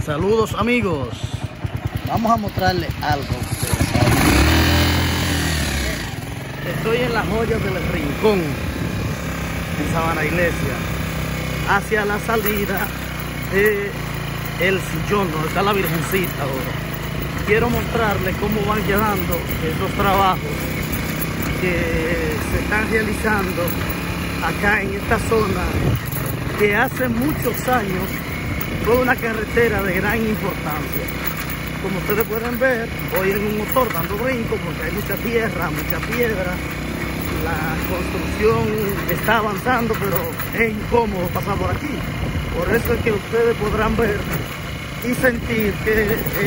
Saludos amigos, vamos a mostrarles algo. Estoy en las joyas del Rincón, en Sabana Iglesia, hacia la salida de El Sillón, donde está la Virgencita ahora. Quiero mostrarles cómo van quedando estos trabajos que se están realizando acá en esta zona, que hace muchos años fue una carretera de gran importancia. Como ustedes pueden ver, voy en un motor dando brinco porque hay mucha tierra, mucha piedra. La construcción está avanzando, pero es incómodo pasar por aquí. Por eso es que ustedes podrán ver y sentir que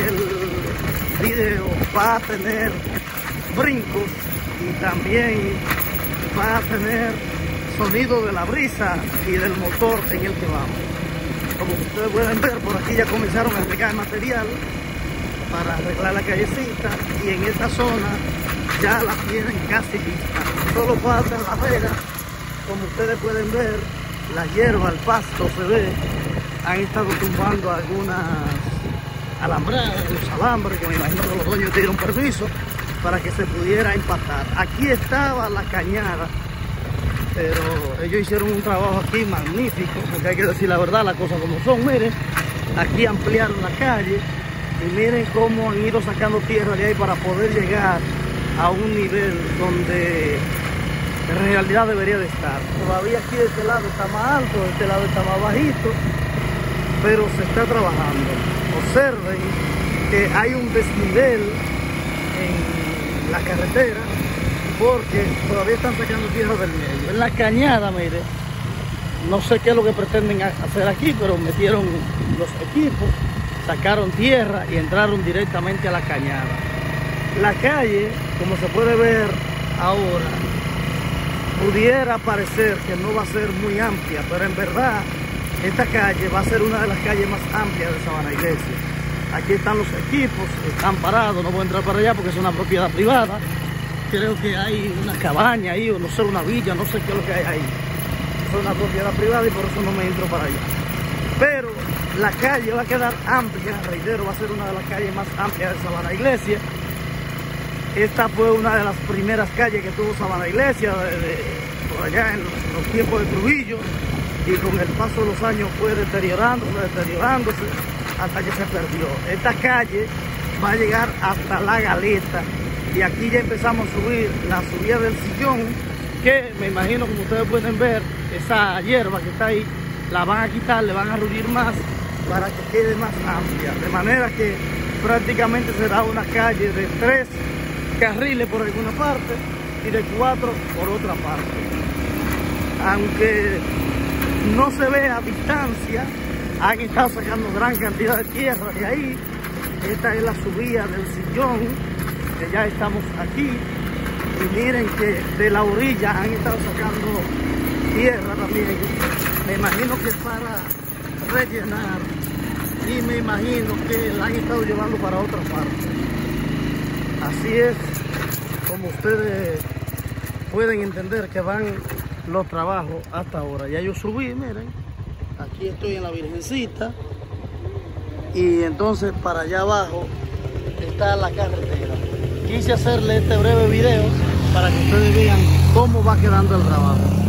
el video va a tener brincos y también va a tener sonido de la brisa y del motor en el que vamos. Como ustedes pueden ver, por aquí ya comenzaron a entregar material para arreglar la callecita, y en esta zona ya la tienen casi lista. Solo falta la vega. Como ustedes pueden ver, la hierba, el pasto se ve. Han estado tumbando algunas alambradas, los alambres, que me imagino que los dueños dieron permiso para que se pudiera empatar. Aquí estaba la cañada, pero ellos hicieron un trabajo aquí magnífico, porque hay que decir la verdad, las cosas como son. Miren, aquí ampliaron la calle y miren cómo han ido sacando tierra de ahí para poder llegar a un nivel donde en realidad debería de estar. Todavía aquí de este lado está más alto, de este lado está más bajito, pero se está trabajando. Observen que hay un desnivel en la carretera porque todavía están sacando tierra del medio. En la cañada, mire, no sé qué es lo que pretenden hacer aquí, pero metieron los equipos, sacaron tierra y entraron directamente a la cañada. La calle, como se puede ver ahora, pudiera parecer que no va a ser muy amplia, pero en verdad esta calle va a ser una de las calles más amplias de Sabana Iglesia. Aquí están los equipos, están parados, no voy a entrar para allá porque es una propiedad privada. Creo que hay una cabaña ahí, o no sé, una villa, no sé qué es lo que hay ahí. Es una propiedad privada y por eso no me entro para allá. Pero la calle va a quedar amplia, reitero, va a ser una de las calles más amplias de Sabana Iglesia. Esta fue una de las primeras calles que tuvo Sabana Iglesia, por allá en los tiempos de Trujillo, y con el paso de los años fue deteriorándose hasta que se perdió. Esta calle va a llegar hasta La Galeta, y aquí ya empezamos a subir la subida del Sillón, que me imagino, como ustedes pueden ver, esa hierba que está ahí la van a quitar, le van a rullir más para que quede más amplia, de manera que prácticamente será una calle de 3 carriles por alguna parte y de 4 por otra parte. Aunque no se ve a distancia, han estado sacando gran cantidad de tierra de ahí. Esta es la subida del Sillón, que ya estamos aquí, y miren que de la orilla han estado sacando tierra también. Me imagino que para rellenar, y me imagino que la han estado llevando para otra parte. Así es como ustedes pueden entender que van los trabajos hasta ahora. Ya yo subí, miren, aquí estoy en la Virgencita, y entonces para allá abajo está la carretera. Quise hacerle este breve video para que ustedes vean cómo va quedando el trabajo.